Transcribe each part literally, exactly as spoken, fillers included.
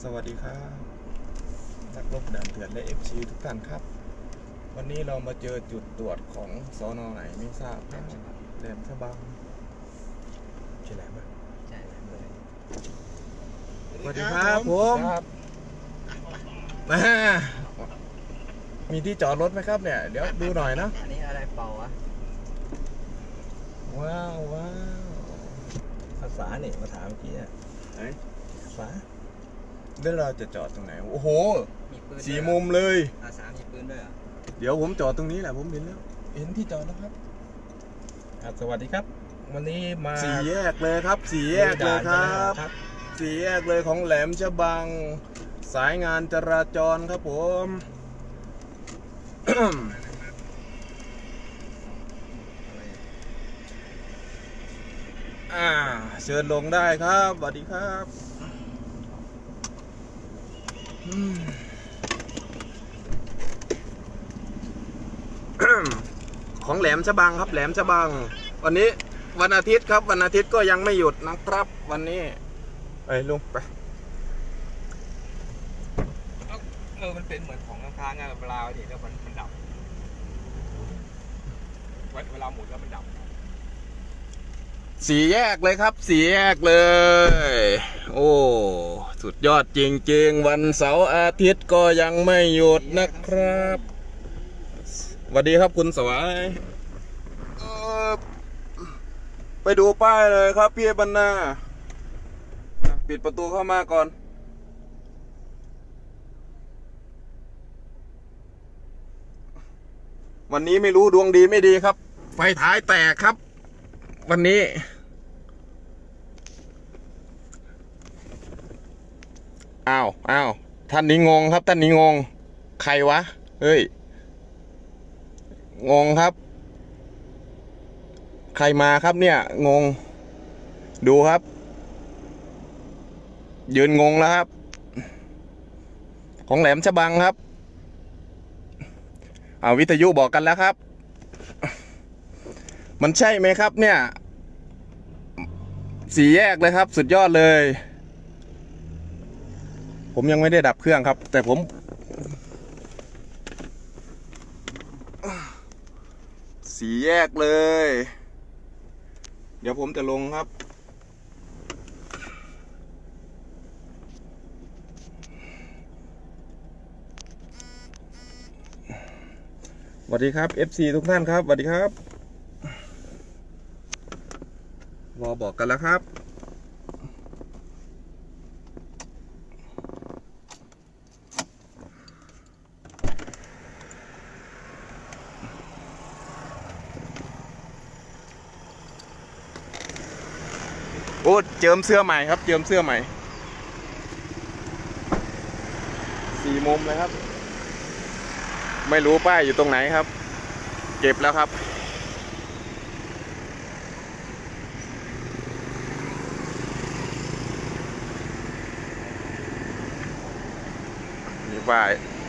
สวัสดีครับนักรบด่านเถื่อนและเอฟซีทุกท่านครับวันนี้เรามาเจอจุดตรวจของสน.ไหนไม่ทราบครับแหลมฉบังใช่แหลมไหมใช่เลยสวัสดีครับผมมามีที่จอดรถไหมครับเนี่ยเดี๋ยวดูหน่อยนะอันนี้อะไรเป่าวะว้าวว้าวภาษาเนี่ยมาถามเมื่อกี้อ่ะไหนภาษาแล้วเราจะจอดตรงไหนโอ้โหสี่มุมุมเลยภาษามีปืนด้วยอ่ะเดี๋ยวผมจอดตรงนี้แหละผมเห็นแล้วเห็นที่จอดแล้วครับสวัสดีครับวันนี้มาสี่แยกเลยครับสี่แยกเลยครับสี่แยกเลยของแหลมฉบังสายงานจราจรครับผม อ่าเชิญลงได้ครับสวัสดีครับของแหลมฉบังครับแหลมฉบังวันนี้วันอาทิตย์ครับวันอาทิตย์ก็ยังไม่หยุดนะครับวันนี้ไปลุงไปเออมันเป็นเหมือนของค้างๆไงเวลาเนี่ยแล้วมันมันดับเวลาหมุนแล้วมันดับสี่แยกเลยครับสี่แยกเลย โอ้สุดยอดจริงๆวันเสาร์อาทิตย์ก็ยังไม่หยุดนะครับสวัสดีครับคุณสวัยไปดูป้ายเลยครับพี่บรรณาปิดประตูเข้ามาก่อนวันนี้ไม่รู้ดวงดีไม่ดีครับไฟท้ายแตกครับวันนี้อ้าวอ้าวท่านนี้งงครับท่านนี้งงใครวะเฮ้ยงงครับใครมาครับเนี่ยงงดูครับยืนงงแล้วครับของแหลมฉบังครับเอาวิทยุบอกกันแล้วครับมันใช่ไหมครับเนี่ยสี่แยกเลยครับสุดยอดเลยผมยังไม่ได้ดับเครื่องครับแต่ผมสี่แยกเลยเดี๋ยวผมจะลงครับสวัสดีครับ เอฟ ซี ทุกท่านครับสวัสดีครับรอบอกกันแล้วครับโอ้เจิมเสื้อใหม่ครับเจิมเสื้อใหม่สี่มุมเลยครับไม่รู้ป้ายอยู่ตรงไหนครับเก็บแล้วครับมีป้าย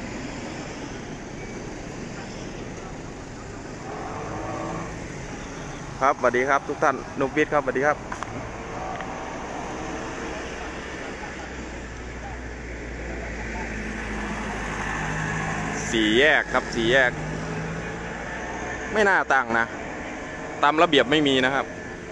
ครับสวัสดีครับทุกท่านนุกวิทย์ครับสวัสดีครับสี่แยกครับสี่แยกไม่น่าตั้งนะตามระเบียบไม่มีนะครับ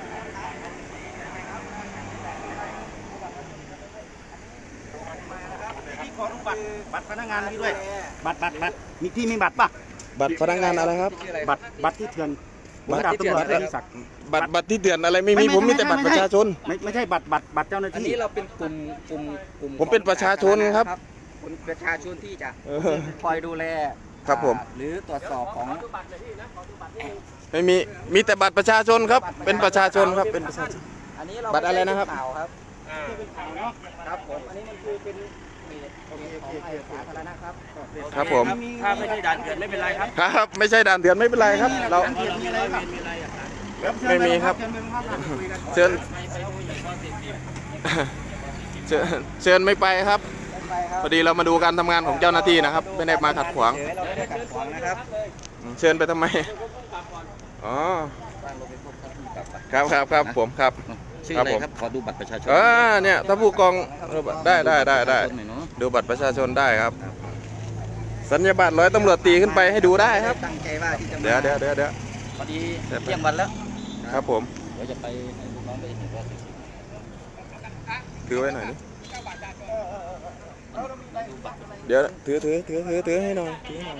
พี่ขอดูบัตรบัตรพนักงานพี่ด้วยบัตรบัตรบัตรมีพี่มีบัตรป่ะบัตรพนักงานอะไรครับบัตรบัตรที่เถื่อนบัตรที่เถื่อนอะไรสักบัตรบัตรที่เถื่อนอะไรไม่มีผมมีแต่บัตรประชาชนไม่ไม่ใช่บัตรบัตรบัตรเจ้าหน้าที่อันนี้เราเป็นกลุ่มกลุ่มกลุ่มผมเป็นประชาชนครับประชาชนที่จะคอยดูแลครับผมหรือตรวจสอบของไม่มีมีแต่บัตรประชาชนครับเป็นประชาชนครับเป็นประชาชนอันนี้เราบัตรอะไรนะครับครับครับผมอันนี้มันคือเป็นสาธารณะครับครับผมถ้าไม่ใช่ด่านเถื่อนไม่เป็นไรครับครับไม่ใช่ด่านเถื่อนไม่เป็นไรครับเราไม่มีครับเชิญเชิญเชิญไม่ไปครับพอดีเรามาดูการทำงานของเจ้าหน้าที่นะครับไม่ได้มาขัดขวางเชิญไปทำไมอ๋อครับครับครับผมครับชื่ออะไรครับขอดูบัตรประชาชนอ่าเนี่ยถ้าผู้กองได้ได้ได้ได้ดูบัตรประชาชนได้ครับสัญญาบัตรร้อยตำรวจตีขึ้นไปให้ดูได้ครับตั้งใจว่าที่จะเดี๋ยวเดี๋ยวเดี๋ยวเดี๋ยวพอดีเที่ยงวันแล้วครับผมเดี๋ยวจะไปให้ลูกน้องไปเห็นว่าถือไว้หน่อยนี่เดี๋ยวถือถือถือถือถือให้หน่อยถือให้หน่อย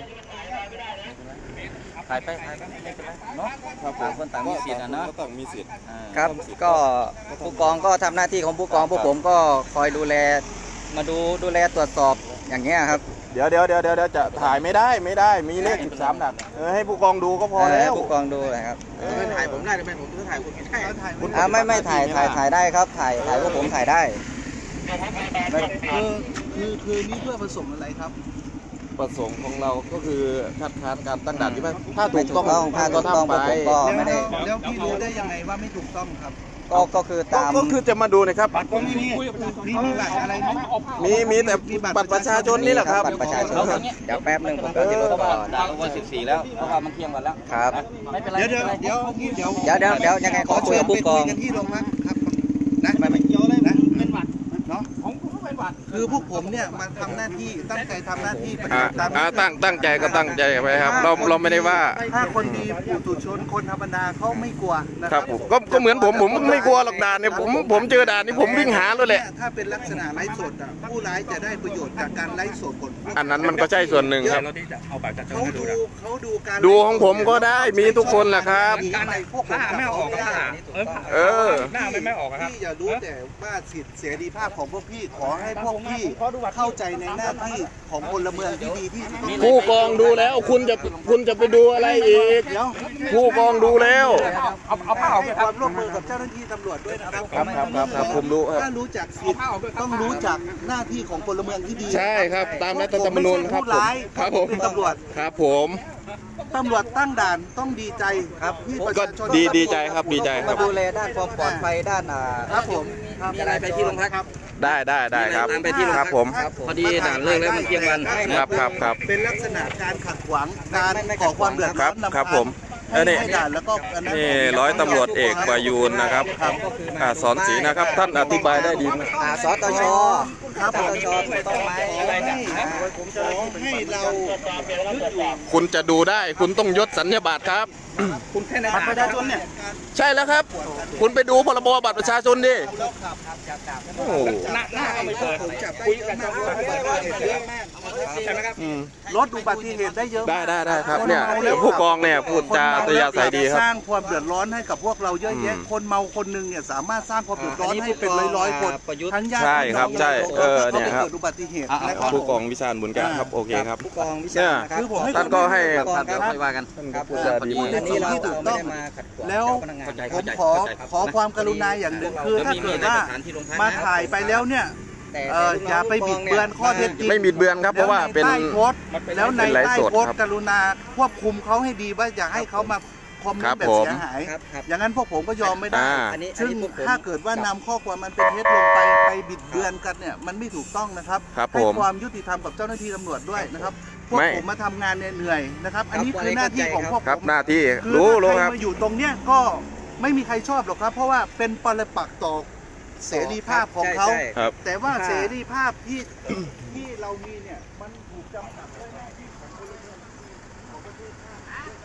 ถ่ายไปถ่ายไปไม่เป็นไรเนาะต่างคนต่างมีสิทธิ์นะเนาะต้องมีสิทธิ์ครับก็ผู้กองก็ทำหน้าที่ของผู้กองพวกผมก็คอยดูแลมาดูดูแลตรวจสอบอย่างเงี้ยครับเดี๋ยวเดี๋ยวเดี๋ยวเดี๋ยวจะถ่ายไม่ได้ไม่ได้มีเลขสิบสามหลักเออให้ผู้กองดูก็พอแล้วผู้กองดูนะครับถ่ายผมได้ไหมผมจะถ่ายคุณไม่ได้ถ่ายอ่าไม่ไม่ถ่ายถ่ายถ่ายได้ครับถ่ายถ่ายพวกผมถ่ายได้คือคือคือนี่เพื่อผสมอะไรครับประสงค์ของเราก็คือคัดค้านการตั้งด่านที่ไม่ถ้าถูไม่กถูต้กองต้องถ้าถูก็กต้องทำพไปวกผมก็ไม่ได้แล้วพี่รู้ได้ยังไงว่าไม่ถูกต้องครับก็ก็คือตามก็คือจะมาดูนะครับก็นี่นี่นี่มีบัตรอะไรไหมมีมีแต่บัตรประชาชนนี่แหละครับบัตรประชาชนเดี๋ยวแป๊บหนึ่งผมก็จะลดก่อนด่าวันสิบสี่แล้วเพราะว่ามันเที่ยงวันแล้วครับไม่เป็นไรเดี๋ยวเดี๋ยวเดี๋ยวพี่เดี๋ยวเดี๋ยวเดี๋ยวเดี๋ยวยังไงขอคุยกับผู้กองไปคุยกันที่โรงพักครับนะไม่ไม่เกี่ยวเลยนะเป็นบัตรเนาะของผมเป็นบัตรคือพวกผมเนี่ยมาทำหน้าที่ตั้งใจทำหน้าที่ปฏิอ่าบัติตามอ่าตั้งตั้งใจก็ตั้งใจไว้ครับ เราเราไม่ได้ว่าถ้าคนดีผู้ตุชนคนธรรมดาเขาไม่กลัวนะคครัรับบ ผมก็ก็เหมือนผมผมไม่กลัวหรอกด่านเนี่ยผมผมเจอด่านนี่ผมวิ่งหาเลยแหละถ้าเป็นลักษณะไลฟ์สดอ่ะผู้ร้ายจะได้ประโยชน์จากการไลฟ์สดผลอันนั้นมันก็ใช่ส่วนหนึ่งครับเขาดูเขาดูการดูของผมก็ได้มีทุกคนแหละครับการในพวกผมไม่ออกไม่ได้เออหน้าไม่ออกครับพี่อย่ารู้แต่ว่าสิทธิเสรีภาพของพวกพี่ขอให้พวกพี่เข้าใจในหน้าที่ของพลเมืองที่ดีที่สุดผู้กองดูแล้วคุณจะคุณจะไปดูอะไรอีกเดี๋ยวผู้กองดูแล้วเอาเอาผ้าออกให้ความร่วมมือกับเจ้าหน้าที่ตำรวจด้วยนะครับครับครับครับครับผมรู้ครับถ้ารู้จักสิทธิ์ต้องรู้จักหน้าที่ของพลเมืองที่ดีใช่ครับตามรัฐธรรมนูญครับผู้ร้ายครับผมเป็นตำรวจครับผมตำรวจตั้งด่านต้องดีใจครับที่ประก็ชาชนดีดีใจครับดีใจคมารับดูแลด้านความปลอดภัยด้านอ่าครับผมมีอะไรไปที่โรงพักครับได้ได้ได้ครับตามไปที่โรงพักครับผมพอดีด่านเลิกแล้วมันเที่ยงวันครับครับครับเป็นลักษณะการขัดขวางการก่อความเดือดคร้รัอบ นนำครับพาผมให้เออนี่ให้ด่านแล้วก็อันนั้นนี่ร้อยตำรวจเอกประยูนนะครับอ่าสอนศรีนะครับ ท่านอธิบายได้ดีมากอ่าสตชครับสผมตชถูกต้องไหมให้ผมจะให้เรายึดอยู่คุณจะดูได้คุณต้องยศสัญญาบัตรครับคุณแค่ในบัตรประชาชนเนี่ยใช่แล้วครับ คุณไปดูพรบบัตรประชาชนดิโอ้โหหน้าหน้าไม่เปิดผมจับคุยกันมากรถอุบัติเหตุเยอะมากใช่ไหมครับอืมรถอุบัติเหตุได้เยอะได้ได้ได้ครับเนี่ยเดี๋ยวผู้กองเนี่ยพูดจาอัธยาศัยดีครับสร้างความเดือดร้อนให้กับพวกเราเยอะแยะอืมคนเมาคนหนึ่งเนี่ยสามารถสร้างความเดือดร้อนให้เป็นร้อยๆคนทั้งญาติใช่ครับใช่เออเนี่ยครับเกิดอุบัติเหตุนะครับผู้กองวิชาญบุญกล้าครับโอเคครับผู้กองวิชาเนี่ยนะครับคือผมให้ท่านก็ให้ผู้กองครับไม่ว่ากันท่านก็พูดจาดีอันนี้เราไม่ได้มาขัดขวางแล้วเจ้าพนักงานผมขอขอความกรุณาอย่างหนึ่งคือถ้าเกิดว่ามาถ่ายไปแล้วเนี่ยแต่เอออย่าไปบิดเบือนข้อเท็จจริงไม่บิดเบือนครับเพราะว่าเป็นใต้โพสต์แล้วในเป็นไลฟ์ใต้สดโพสครัต์บกรุณาควบคุมเขาให้ดีว่าอย่าให้เขามาคอมเมนครับต์แบบผมเสียหายครับครับอย่างนั้นพวกผมก็ยอมไม่ได้อ่าอันนี้อันซึ่งนี้พวกผมถ้าเกิดว่านำข้อความมันเป็นเท็จลงไปไปบิดเบือนกันเนี่ยมันไม่ถูกต้องนะครับครับให้ผมความยุติธรรมกับเจ้าหน้าที่ตำรวจด้วยนะครับพวกไม่ผมมาทำงานเนี่ยเหนื่อยนะครับ อันนี้ครับคือหน้าที่ของพวกครับผมหน้าที่คือรู้ถ้ารู้ใครครับมาอยู่ตรงเนี้ยก็ไม่มีใครชอบหรอกครับ เพราะว่าเป็นปรปักษ์ต่อเสรีภาพของเขาใช่ใช่ครับแต่ว่าเสรีภาพที่ ที่เรามีเนี่ยมันถูกจำกัดด้วยหน้าที่ของพลเมืองของประเทศชาติ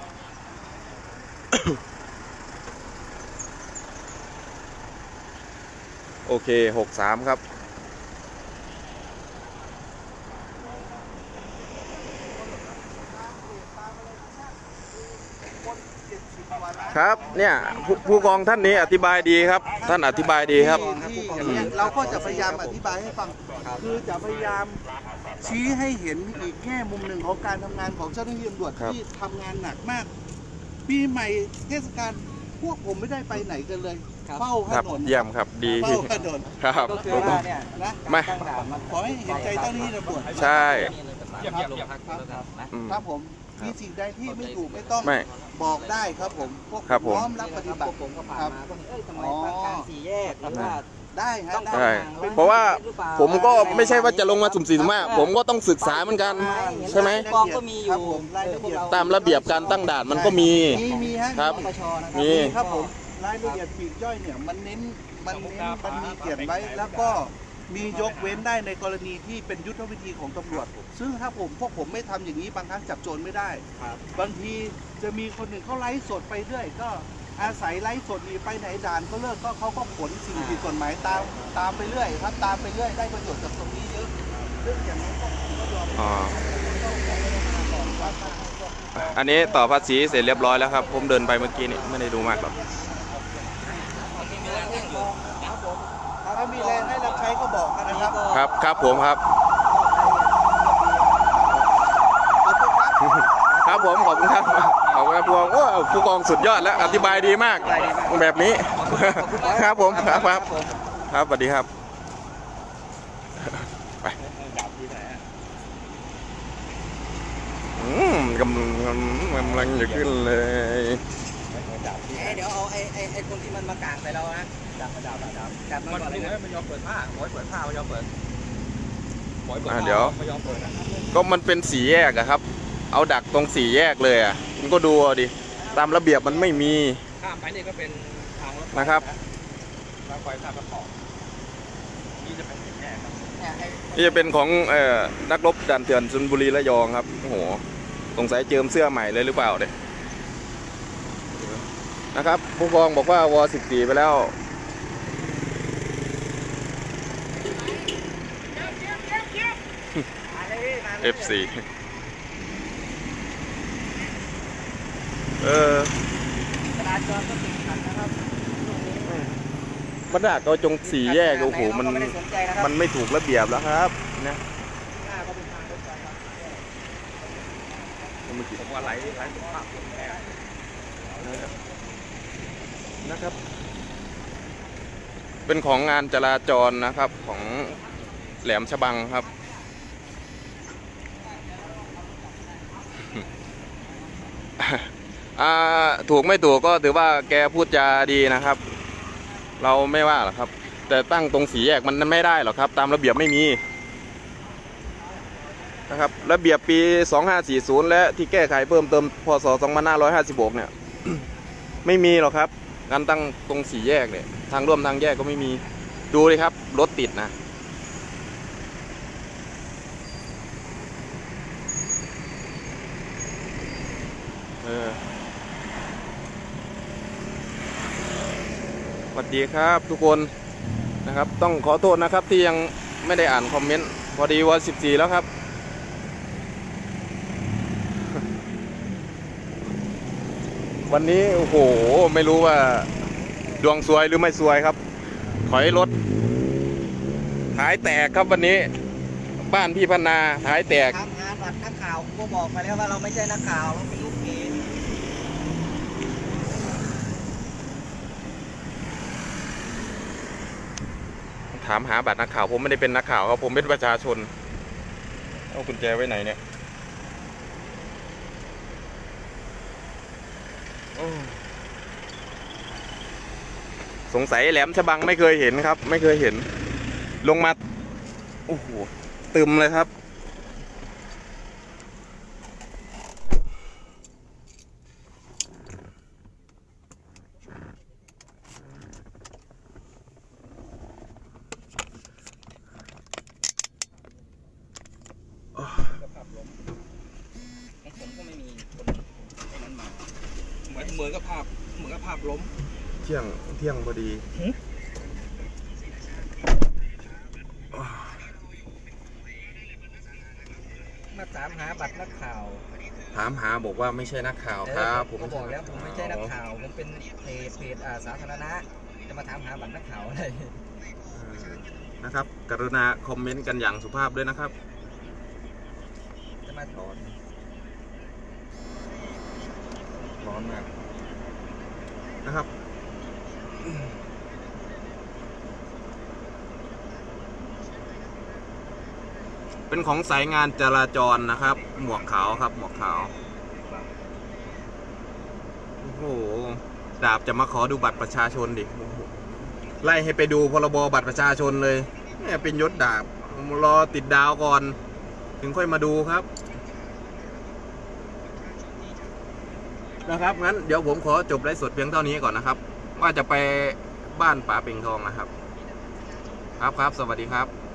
โอเคหกสามครับครับเนี่ยผู้ผู้กองท่านนี้อธิบายดีครับ ท่านอธิบายดีครับที่อย่างเงี้ยเราก็จะพยายามอธิบายให้ฟัง คือจะพยายามชี้ให้เห็นอีกแง่มุมหนึ่งของการทำงานของเจ้าหน้าที่ตำรวจครับที่ทำงานหนักมาก ปีใหม่เทศกาลพวกผมไม่ได้ไปไหนกันเลย เฝ้าถครับนนเยี่ยมครับดีเฝ้าถนนครับก็คือว่าเนี่ยนะไม่ตั้งด่านมันขอให้เห็นใจเจ้าหน้าที่ตำรวจใช่ครับอืมครับผมมีสิ่งใดที่ไม่ถูกไม่ต้องไม่บอกได้ครับผมพวกครับผมพร้อมรับปฏิบัติผมก็ผ่านครับมาก็เอ้ยทำไมตั้งกลางสี่แยกหรือว่าได้ฮะต้องได้ใช่เพราะว่าผมก็ไม่ใช่ว่าจะลงมาสุ่มสี่สุ่มห้าผมก็ต้องศึกษาเหมือนกัน ใช่ไหมกองก็มีอครัยู่บผมรายละเอียดตามระเบียบการตั้งด่านมันก็มีมีมีฮะครับปชนะครับมีครับผมรายละเอียดปลีกย่อยเนี่ยมันเน้นมันเน้นมันมีเขียนไว้แล้วก็มียกเว้นได้ในกรณีที่เป็นยุทธวิธีของตำรวจซึ่งถ้าผมพวกผมไม่ทำอย่างนี้บางครั้งจับโจรไม่ได้บางทีจะมีคนหนึ่งเขาไลฟ์สดไปเรื่อยก็อาศัยไลฟ์สดนี้ไปไหนด่านก็เลิกก็เขาก็ขนสิ่งผิดกฎหมายตามตามไปเรื่อยครับตามไปเรื่อยได้ประโยชน์จากตรงนี้เยอะซึ่งอย่างนั้นก็ยอมอ๋ออันนี้ต่อภาษีเสร็จเรียบร้อยแล้วครับผมเดินไปเมื่อกี้นี่ไม่ได้ดูมากหรอกถ้ามีแรงให้รับใช้ก็บอกกันนะครับครับครับผมครับ ครับผมขอบคุณครับขอบคุณครับพวงโอ้ผู้กองสุดยอดแล้วอธิบายดีมากแบบนี้ครับผมครับครับครับสวัสดีครับไปอืมกำลังกำลังจะขึ้นเลยเดี๋ยวเอาไอ้ไอ้ไอ้คนที่มันมากางใส่เรานะจับมาจับมาจับจับมันก่อนเลยนะมันยอมเปิดผ้าหมอยเปิดผ้ามันยอมเปิดหมอยเปิดผ้าเดี๋ยวไม่ยอมเปิดก็มันเป็นสี่แยกอะครับเอาดักตรงสี่แยกเลยอะคุณก็ดูดิตามระเบียบมันไม่มีข้ามไปนี่ก็เป็นทางรถนะครับทางไฟข้ามกระป๋องนี่จะเป็นสี่แยกครับนี่จะเป็นของเอ่อนักรบด่านเถื่อนชลบุรีระยองครับโอ้โหสงสัยเจิมเสื้อใหม่เลยหรือเปล่าเด็นะครับผู้กองบอกว่าวอสิบสี่ไปแล้วเอฟซีเออมันด่าก็จงสี่แยกโอ้โหมันมันไม่ถูกระเบียบแล้วครับนะผมว่าไหลไหลสุภาพนะครับเป็นของงานจราจรนะครับของแหลมฉบังครับอ่าถูกไม่ถูกก็ถือว่าแกพูดจาดีนะครับเราไม่ว่าหรอกครับแต่ตั้งตรงสีแยกมันไม่ได้หรอกครับตามระเบียบไม่มีนะครับระเบียบปีสองห้าสี่ศูนย์และที่แก้ไขเพิ่มเติมพ.ศ. สองพันห้าร้อยห้าสิบหกเนี่ย ไม่มีหรอกครับการตั้งตรงสี่แยกเนี่ยทางร่วมทางแยกก็ไม่มีดูเลยครับรถติดนะเออสวัสดีครับทุกคนนะครับต้องขอโทษนะครับที่ยังไม่ได้อ่านคอมเมนต์พอดีวันสิบสี่แล้วครับวันนี้โอ้โหไม่รู้ว่าดวงซวยหรือไม่ซวยครับถอยรถท้ายแตกครับวันนี้บ้านพี่พนาท้ายแตกทำงานบัตรนักข่าวก็บอกไปแล้วว่าเราไม่ใช่นักข่าวเราเป็นลูกเพจถามหาบัตรนักข่าวผมไม่ได้เป็นนักข่าวครับผมเป็นประชาชนเอากุญแจไว้ไหนเนี่ยสงสัยแหลมฉบังไม่เคยเห็นครับไม่เคยเห็นลงมาโอ้โหตึมเลยครับเหมือนกับภาพเหมือนกับภาพล้มเที่ยงเที่ยงพอดีมาถามหาบัตรนักข่าวถามหาบอกว่าไม่ใช่นักข่าวครับผมบอกแล้วผมไม่ใช่นักข่าวผมเป็นเพจเพจสาธารณะจะมาถามหาบัตรนักข่าวอะไรนะครับกรุณาคอมเมนต์กันอย่างสุภาพด้วยนะครับจะมาถอนร้อนมากนะครับเป็นของสายงานจราจรนะครับหมวกขาวครับหมวกขาวโอ้โหดาบจะมาขอดูบัตรประชาชนดิไล่ให้ไปดูพรบบัตรประชาชนเลยเนี่ยเป็นยศดาบรอติดดาวก่อนถึงค่อยมาดูครับนะครับงั้นเดี๋ยวผมขอจบไลฟ์สดเพียงเท่านี้ก่อนนะครับว่าจะไปบ้านป๋าเป่งทองนะครับครับครับสวัสดีครับ